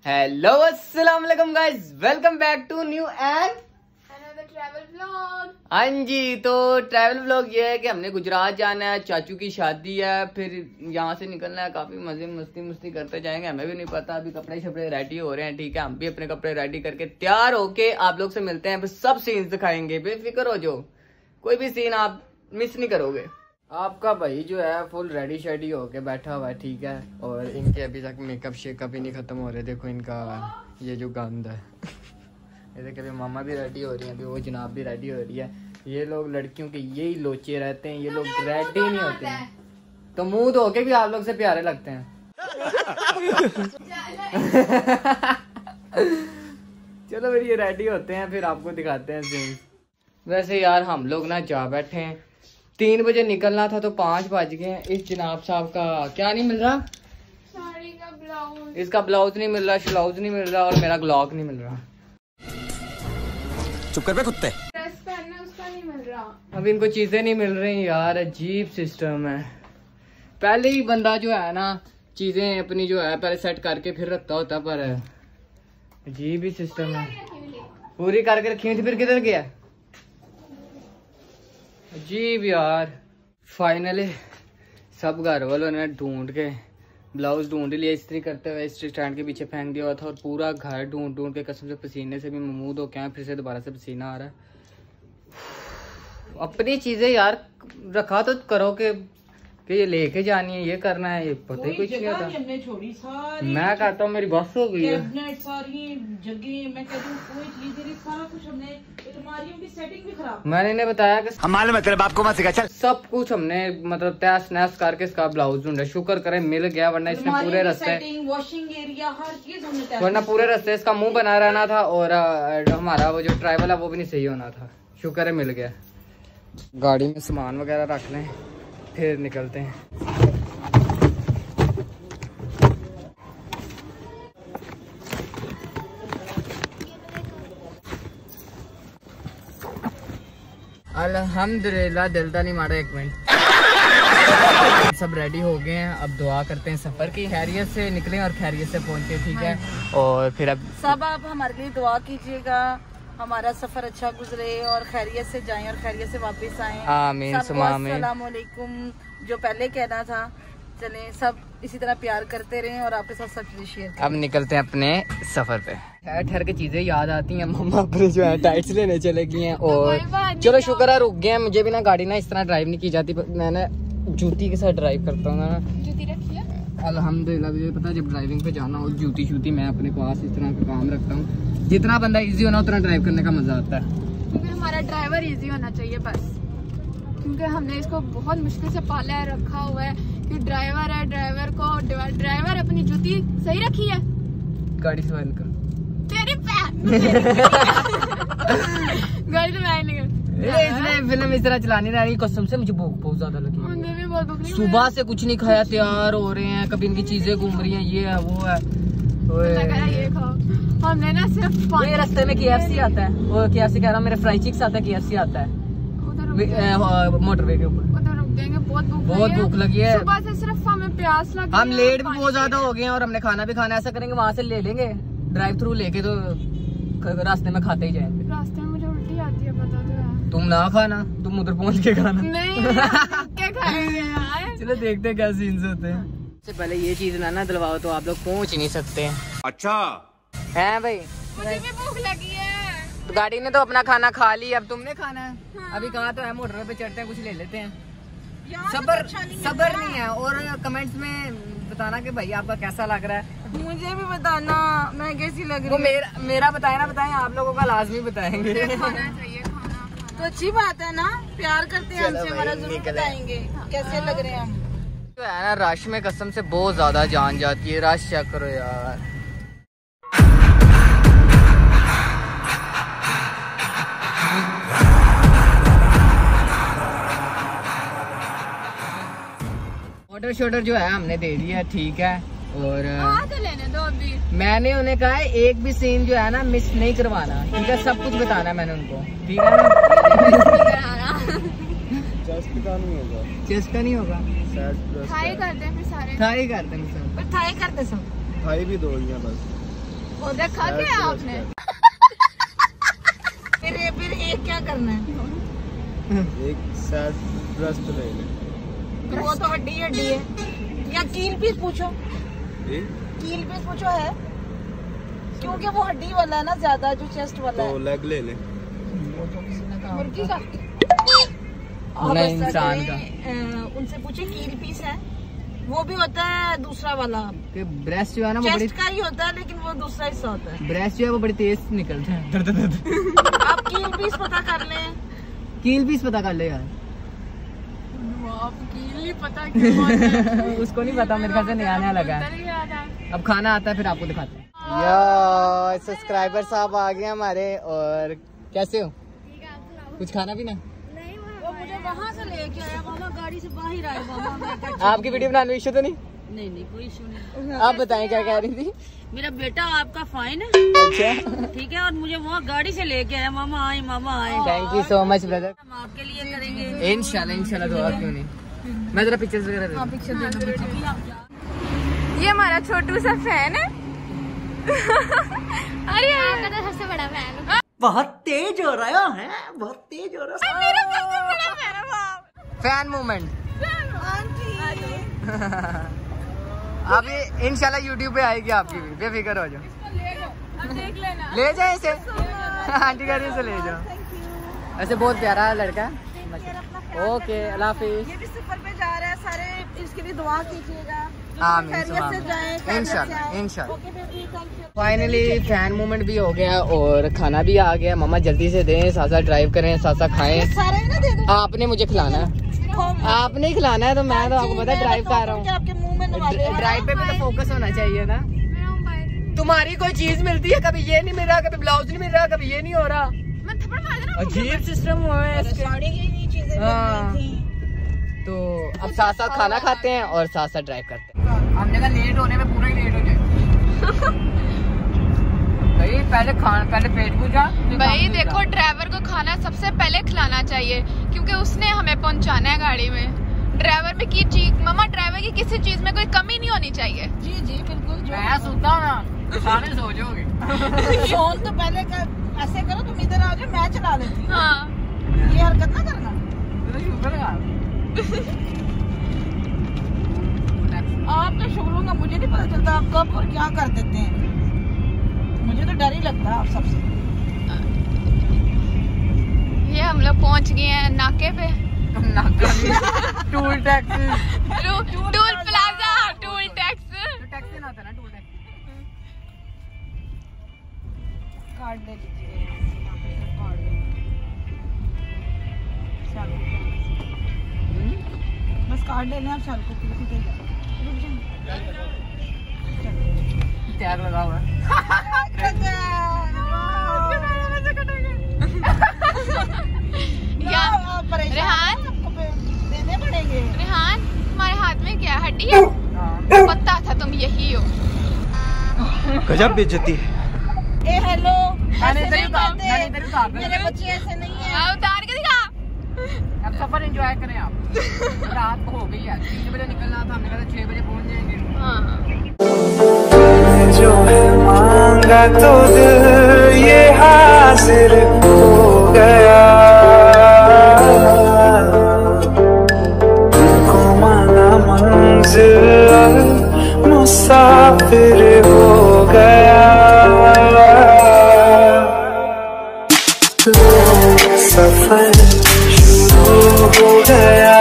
Hello अस्सलाम वालेकुम guys, welcome back to new and another travel vlog. हाँ जी, तो ट्रैवल व्लॉग ये है कि हमने गुजरात जाना है, चाचू की शादी है, फिर यहाँ से निकलना है। काफी मजे मस्ती करते जाएंगे, हमें भी नहीं पता। अभी कपड़े शपड़े रेडी हो रहे हैं, ठीक है। हम भी अपने कपड़े रेडी करके तैयार होके आप लोग से मिलते हैं। सब सीन्स दिखाएंगे, बेफिक्र हो जो, कोई भी सीन आप मिस नहीं करोगे। आपका भाई जो है फुल रेडी शेडी होके बैठा हुआ है, ठीक है। और इनके अभी तक मेकअप शेकअप ही नहीं खत्म हो रहे। देखो इनका ये जो गंद है ये देखिए, अभी मामा भी रेडी हो रही है, अभी वो जनाब भी रेडी हो रही है। ये लोग लड़कियों के यही लोचे रहते हैं, ये लोग रेडी नहीं होते हैं, तो मुंह धो के भी आप लोग से प्यारे लगते हैं। चलो फिर ये रेडी होते हैं, फिर आपको दिखाते हैं सीन। वैसे यार हम लोग ना जा बैठे हैं, 3 बजे निकलना था तो 5 बज गए हैं। इस जनाब साहब का क्या नहीं मिल रहा, साड़ी का ब्लाउज, इसका ब्लाउज नहीं मिल रहा, श्लाउज नहीं मिल रहा, और मेरा ग्लॉक नहीं मिल रहा। चुप कर बे कुत्ते। ड्रेस पहनना उसका नहीं मिल रहा। अब इनको चीजें नहीं मिल रही यार, अजीब सिस्टम है। पहले ही बंदा जो है ना चीजें अपनी जो है पहले सेट करके फिर रखता होता, पर अजीब ही सिस्टम है। पूरी करके रखी थी, फिर किधर गया, अजीब यार। फाइनली सब घर वालों ने ढूंढ के ब्लाउज ढूंढ लिया, इस्त्री करते हुए इस्त्री स्टैंड के पीछे फेंक दिया हुआ था, और पूरा घर ढूंढ के कसम से पसीने से भी मुंह धो के आए, फिर से दोबारा से पसीना आ रहा है। अपनी चीजें यार रखा तो करो कि ये लेके जानी है, ये करना है, ये पता ही कुछ नहीं होता। हमने छोड़ी सारी, मैं कहता हूँ मेरी बस हो गई है। सारी जगह मैं कहती हूँ कोई चीज नहीं, सारा कुछ हमने, अलमारियों की सेटिंग भी खराब। मैंने इन्हें बताया कि हम मालूम है तेरे बाप को मत सिखा, चल। सब कुछ हमने मतलब तहस नहस करके इसका ब्लाउज ढूंढा, शुक्र करें मिल गया, वरना इसने पूरे रास्ते वॉशिंग एरिया हर चीज हमने, वरना पूरे रास्ते इसका मुंह बना रहना था, और हमारा वो जो ट्रैवल है वो भी नहीं सही होना था। शुक्र है मिल गया। गाड़ी में सामान वगैरह रख लें, फिर निकलते हैं। अल्हम्दुलिल्लाह, दिल तो नहीं मारा एक मिनट। सब रेडी हो गए हैं, अब दुआ करते हैं सफर की खैरियत से निकलें और खैरियत से पहुंचे, ठीक है। और फिर अब सब आप हमारे लिए दुआ कीजिएगा, हमारा सफर अच्छा गुजरे और खैरियत से जाएं और खैरियत से वापस आएं। आमीन सुमामीन। अस्सलाम वालेकुम जो पहले कहना था। चलें सब इसी तरह प्यार करते रहें और आपके साथ सब चीजें शेयर करें। अब निकलते हैं अपने सफर पे। ठहर के चीजें याद आती हैं, मम्मा अपने जो है टाइट्स लेने चले गई हैं, और चलो शुक्र है रुक गए हैं। मुझे भी ना गाड़ी ना इस तरह ड्राइव नहीं की जाती, मैंने जूती के साथ ड्राइव करता हूँ ना। जूती रखी है अल्हम्दुलिल्लाह, मुझे पता है जब ड्राइविंग पे जाना हो जूती शूती मैं अपने पास इस तरह का काम रखता हूँ। जितना बंदा इजी होना उतना ड्राइव करने का मजा आता है, क्योंकि हमारा ड्राइवर इजी होना चाहिए बस, क्योंकि हमने इसको बहुत मुश्किल से पाला है, रखा हुआ है कि ड्राइवर है। ड्राइवर अपनी जूती सही रखी है, गाड़ी से बंद कर तेरे पैर गाड़ी से बाहर निकल। इसलिए फिल्म इस तरह चलानी रही, कसम से मुझे भूख बहुत ज्यादा लगी। मुझे भी बहुत भूख लगी, सुबह से कुछ नहीं खाया, तैयार हो रहे हैं, कभी इनकी चीजें घूम रही हैं, ये है वो है। ये खाओ, हमने ना सिर्फ ये रास्ते में KFC आता है, वो KFC कह रहा हूँ, मेरे फ्राई चिक्स आता है, KFC आता है मोटरवे के ऊपर। उधर रुक जाएंगे, बहुत भूख लगी है। सुबह से सिर्फ हमें प्यास लगी, हम लेट भी बहुत ज्यादा हो गए हैं, और हमने खाना भी खाना। ऐसा करेंगे वहाँ से ले लेंगे ड्राइव थ्रू लेके, तो रास्ते में खाते ही जाएंगे। रास्ते में मुझे उल्टी आती है, पता तो है। तुम ना खाना, तुम उधर पहुँच के खाना। नहीं क्या खाएंगे यार। चलो देखते हैं क्या सीन्स होते हैं। सबसे पहले ये चीज ना दिलवाओ तो आप लोग पहुँच ही नहीं सकते। अच्छा है भाई, मुझे भी भूख लगी है। तो गाड़ी ने तो अपना खाना खा लिया, अब तुमने खाना है। अभी कहा तो है मोटर पे चढ़ते हैं, कुछ ले लेते हैं। सबर नहीं है। और कमेंट्स में बताना कि भाई आपका कैसा लग रहा है। मुझे भी बताना मैं कैसी लग रही वो मेरा बताए ना बताएं, आप लोगों का लाजमी बताएंगे। खाना चाहिए, खाना तो अच्छी बात है ना, प्यार करते हैं हमसे, हमारा जरूर बताएंगे कैसे लग रहे हैं हम। तो है ना रश में कसम से बहुत ज्यादा जान जाती है, रश चेक करो यार। ऑर्डर शॉर्डर जो है हमने दे दिया, ठीक है। और तो लेने दो अभी। मैंने उन्हें कहा है एक भी सीन जो है ना मिस नहीं करवाना, ठीक है। सब कुछ बताना है मैंने उनको, ठीक है ना। चेस्ट का नहीं होगा, थाई करते हैं फिर सारे, थाई करते हैं सब, थाई करते सब, थाई भी दो बस। और खा के आपने फिर एक क्या करना है? एक साथ ब्रश तो ले ले। वो तो हड्डी है। या कील पीस पूछो, ए? कील पीस पूछो है, क्योंकि वो हड्डी वाला है ना ज्यादा, जो चेस्ट वाला तो है। लेग ले ले। मुर्गी का नहीं, इंसान का। उनसे पूछे कील पीस है, वो भी होता है दूसरा वाला। ब्रेस्ट जो है ना वो बड़ी चेस्ट का ही होता है, लेकिन वो दूसरा हिस्सा होता है। ब्रेस्ट जो है वो बड़ी तेज निकलता है। आप कील पीस पता कर लें। कील पीस पता कर ले यार। पता क्यों उसको नहीं पता, मेरे ख्याल से नया नया लगा है। नहीं आता। अब खाना आता है फिर आपको दिखाते हैं। यार सब्सक्राइबर साहब आ गए हमारे। और कैसे हो? कुछ खाना पीना? वो मुझे वहाँ से लेके आया, मामा गाड़ी से बाहर आया मामा। आपकी वीडियो बनाने में इशू तो नहीं? नहीं कोई इशू नहीं। आप बताएं क्या कह रही थी? मेरा बेटा आपका फाइन है, अच्छा ठीक है, और मुझे वहाँ गाड़ी से लेके आया। मामा आए। Thank you so much brother. हम आपके लिए करेंगे इंशाल्लाह दुआ क्यों नहीं। मैं जरा पिक्चर्स वगैरह पिक्चर देना। ये हमारा छोटू सा फैन है। अरे आपका तो सबसे बड़ा फैन है। बहुत तेज हो रहा है, बहुत तेज हो रहा है। मेरा सबसे बड़ा फैन है बाप। Fan movement. अभी इंशाल्लाह यूट्यूब पे आएगी आपकी भी, बेफिक्र हो जाओ। अब देख लेना। ले जाए इसे, आंटी कह रही से ले जाओ। ऐसे बहुत प्यारा लड़का है। ओके अल्लाह हाफिज। ये भी सफर पे जा रहा है, सारे इसके लिए दुआ कीजिएगा। फाइनली फैन मूवमेंट भी हो गया और खाना भी आ गया। मामा जल्दी से दें, साथ साथ ड्राइव करें, साथ साथ खाएं। सारे ना दे दो। आपने मुझे खिलाना है, आपने ही खिलाना है। तो मैं तो आपको पता ड्राइव कर रहा हूँ। आपके मुंह में नवाले। ड्राइव पे भी तो फोकस होना चाहिए ना। तुम्हारी कोई चीज मिलती है, कभी ये नहीं मिल रहा, कभी ब्लाउज नहीं मिल रहा, कभी ये नहीं हो रहा। अजीब सिस्टम हुआ है इसके। हाँ। तो अब साथ साथ खाना खाते हैं और साथ साथ ड्राइव करते हैं। हमने कहा लेट होने में पूरा ही लेट हो जाए। भाई पहले पेट पूजा। भाई देखो, ड्राइवर को खाना सबसे पहले खिलाना चाहिए, क्योंकि उसने हमें पहुंचाना है गाड़ी में। ड्राइवर में की चीज, मामा ड्राइवर की किसी चीज में कोई कमी नहीं होनी चाहिए। जी बिल्कुल। मैं सुनता हूँ ना, खाने सो जाओगे। फोन तो पहले ऐसे करो, तुम इधर आ जाओ, मैं चला लेती हूँ। हाँ। ये हरकत ना करना। आपका शुरू का मुझे नहीं पता चलता आप कब और क्या कर देते हैं। मुझे तो डर ही लगता है आप सबसे। ये हम लोग पहुंच गए हैं नाके पे। Toll tax, toll plaza, toll tax. Taxi ना होता ना, टूल टैक्स। कार्ड ले लीजिए। बस कार्ड लेना आप चालू को। त्याग लगा हुआ है। रेहान, देने पड़ेंगे। रेहान तुम्हारे हाथ में क्या हड्डी है? पता था तुम यही हो। गजब बेइज्जती है। ए हेलो, मैंने ऐसे नहीं इधर ही करते। कहा। मेरे बच्चे ऐसे नहीं है। उतार के दिखा। अब सफर एंजॉय करें आप। रात हो गई है, 3 बजे निकलना था, हमने कहा 6 बजे पहुंच जाएंगे। जो है मांगा तो दिल ये हाजिर हो गया, तुमको माना मंजिल मुसाफिर हो गया, सफर शुरू हो गया।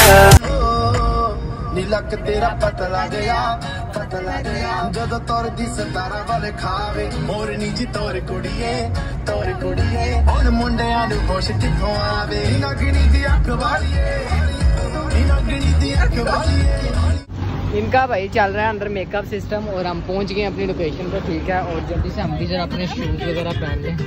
नीलक तेरा पतला गया ਜਦੋਂ ਤੁਰਦੀ ਸਤਾਰਾਂ ਵਾਲੇ ਖਾਵੇ ਮੋਰਨੀ ਜੀ ਤੋਰ ਕੁੜੀਏ ਹੁਣ ਮੁੰਡਿਆਂ ਨੂੰ ਪੁੱਛ ਕਿੱਥੋਂ ਆਵੇ ਨਗਣੀ ਦੀ ਅੱਖ ਵਾਲੀਏ ਨਗਣੀ ਦੀ ਅੱਖ ਵਾਲੀਏ। इनका भाई चल रहा है अंदर मेकअप सिस्टम और हम पहुंच गए अपनी लोकेशन पर, ठीक है। और जल्दी से हम भी जरा अपने शूज वगैरह पहन लें।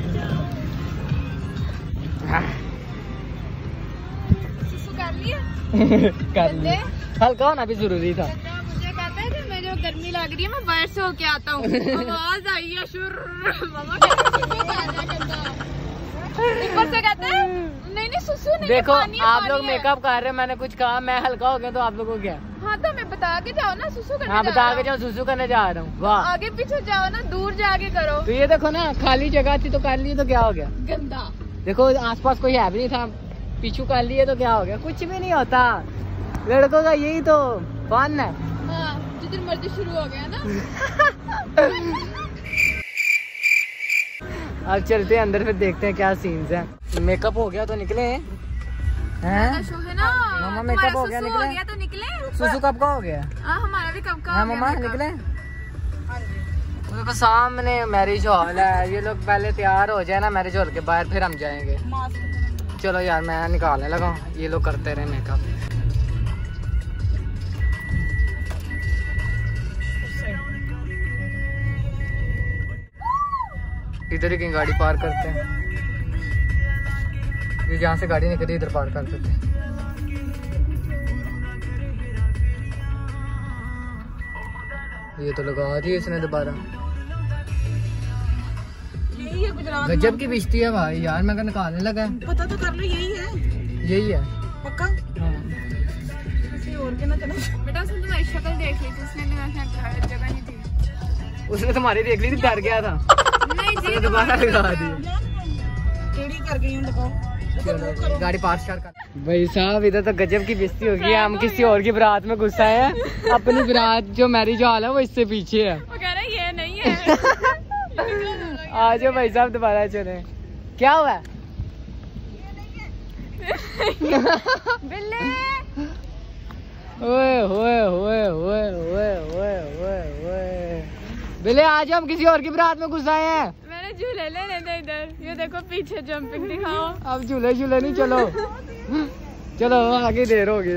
कर लिए, हल्का होना भी जरूरी था। मुझे कहता है कि मुझे गर्मी लग रही है, मैं बाहर से होके आता हूँ। आवाज आई है शुर। ऊपर से कहते हैं नहीं सुसु नहीं, देखो पानी आप है, लोग पानी है। मेकअप कर रहे हैं, मैंने कुछ कहा, मैं हल्का हो गया तो आप लोगों को क्या? हाँ तो मैं बता के जाओ ना, सुसु करने हाँ जा बता रहा के हूँ। जाओ, सुसु करने जा रहा हूँ। वाह, आगे पीछे जाओ ना, दूर जाके करो। तो ये देखो ना, खाली जगह थी तो कर ली तो क्या हो गया? गंदा। देखो आसपास कोई है भी नहीं था, पीछू कर लिए तो क्या हो गया? कुछ भी नहीं होता, लड़कों का यही तो फन है। हाँ जितनी मर्जी शुरू हो गया ना। अब चलते हैं अंदर, फिर देखते हैं क्या सीन्स हैं। मेकअप हो गया तो निकले हैं? शो है ना, मामा मेकअप हो गया, सुसु निकले? हो गया तो निकले। सुसु कब का हो गया? हाँ हमारा भी कब का हाँ हो गया मामा makeup। निकले? देखो सामने मैरिज हॉल है, ये लोग पहले तैयार हो जाए ना मैरिज हॉल के बाहर, फिर हम जाएंगे। चलो यार मैं निकालने लगा, ये लोग करते रहे मेकअप। इधर ही कहीं गाड़ी पार्क करते हैं, ये जहाँ से गाड़ी निकली इधर पार्क कर देते हैं। ये तो लगा दी इसने दोबारा। यही है गुजरात। गजब की बिजती है भाई यार, मैं निकालने लगा। पता तो कर लो, यही है। यही है पक्का? हाँ। किसी और के ना चलो। बेटा उसने तुम्हारी शक्ल देख ली थी, उसने जगह नहीं थी। उसने तुम्हारी देख ली थी, डर गया था, नहीं जी उसने दोबारा लगा दी। टेढ़ी कर गई हूँ, दिखाओ। गाड़ी पार्क कर। भाई साहब इधर तो गजब की बेइज्जती होगी, हम किसी और की बारात में घुस आए हैं, अपनी बारात जो मैरिज हॉल है वो इससे पीछे है। वो कह रहा है ये नहीं है। आ जाओ भाई साहब दोबारा चले। क्या हुआ है? बिल्ली। ओए होए होए होए होए होए होए होए, बिल्ले आ जाओ, हम किसी और की बारात में घुस आए हैं। मैंने झूले ले लेते इधर, ये देखो पीछे जंपिंग दिखाओ। अब झूले झूले नहीं, चलो चलो आगे देर होगी।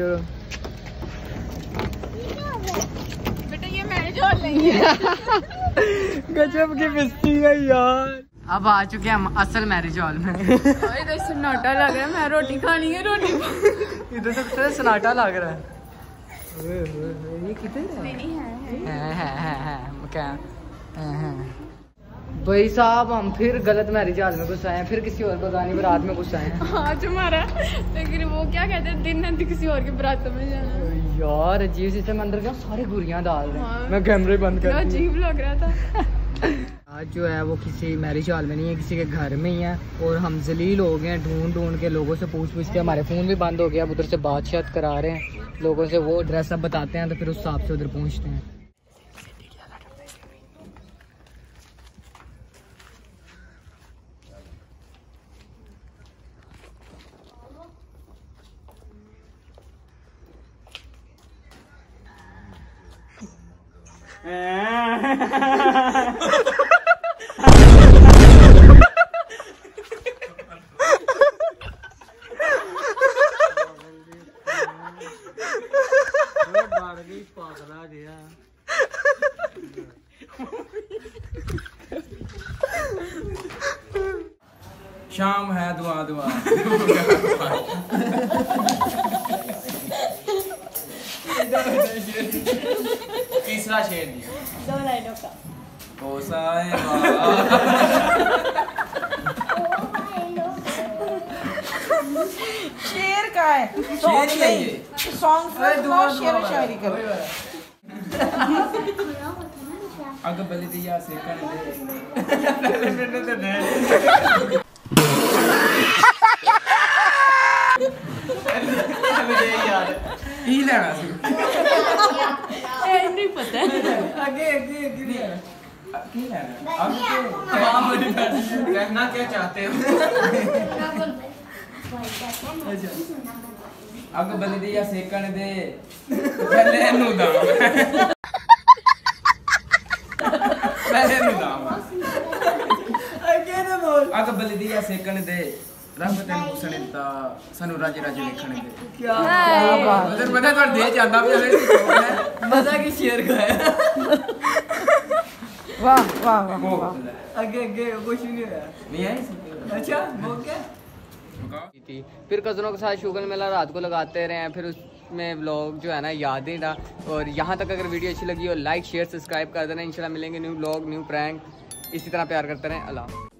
बेटा ये मैरिज हॉल नहीं है। गजब की बेइज्जती है यार। अब आ चुके हैं हम असल मैरिज हॉल में। इधर सन्नाटा लग रहा है, मैं रोटी खानी है, रोटी। इधर तो कितना सन्नाटा लग रहा है। ये कितने है क्या है? भाई साहब हम फिर गलत मैरिज हॉल में घुस आए हैं, फिर किसी और बगानी बारात में घुस आए हैं। आज हमारा, लेकिन वो क्या कहते हैं, दिन न किसी और की बारात में जाना। यार अजीब सिस्टम, अंदर क्या सारी गुरियां डाल रहे हैं। हाँ। मैं कैमरे बंद कर अजीब लग रहा था। आज जो है वो किसी मैरिज हॉल में नहीं है, किसी के घर में ही है, और हम जलील हो गए हैं, ढूंढ ढूंढ के लोगों से पूछ के हमारे फ़ोन भी बंद हो गया। अब उधर से बातचीत करा रहे हैं लोगों से, वो एड्रेस अब बताते हैं तो फिर उस हिसाब से उधर पहुँचते हैं। शाम है दुआ दुआ। तीसरा शेर दो लाइनों का। शेर का है, शेर नहीं, सॉन्ग शेर शायरी करो। अगर बलि दिया से कर ही लेना नहीं पता है। आगे आगे आगे की लेना। अब कहना क्या चाहते हो? अग बलि दिया सेकण दे पहले नु दा पहले नु दा अगे ना बोल। अग बलि दिया सेकण दे रब तेन हुसन दिता सानू राजे राजे लिखण दे। क्या बात है, पता कर दे जांदा भी हले मजा की शेर का है। वाह वाह वाह। आगे आगे कुछ नहीं है, नहीं है। अच्छा वो क्या थी। फिर कज़नों के साथ शुगर मेला रात को लगाते रहे हैं, फिर उसमें व्लॉग जो है ना याद नहीं था। और यहाँ तक अगर वीडियो अच्छी लगी हो लाइक शेयर सब्सक्राइब कर देना। इंशाल्लाह मिलेंगे न्यू व्लॉग न्यू प्रैंक, इसी तरह प्यार करते रहें। अल्लाह।